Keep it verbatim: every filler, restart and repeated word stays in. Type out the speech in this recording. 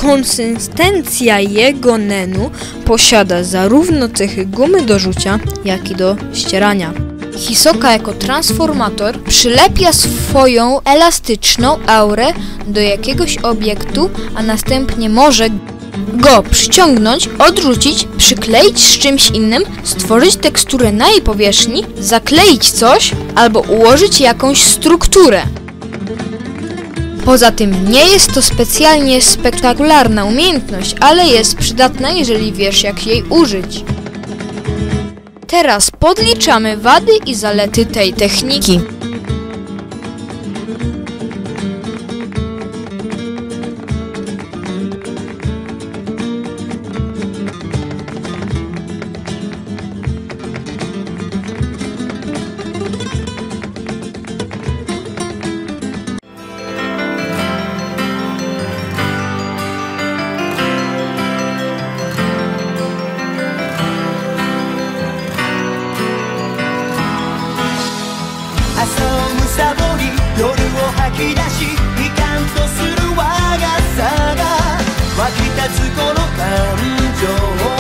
konsystencja jego nenu posiada zarówno cechy gumy do rzucia, jak i do ścierania. Hisoka jako transformator przylepia swoją elastyczną aurę do jakiegoś obiektu, a następnie może go przyciągnąć, odrzucić, przykleić z czymś innym, stworzyć teksturę na jej powierzchni, zakleić coś albo ułożyć jakąś strukturę. Poza tym nie jest to specjalnie spektakularna umiejętność, ale jest przydatna, jeżeli wiesz, jak jej użyć. Teraz podliczamy wady i zalety tej techniki. 「湧き立つこの感情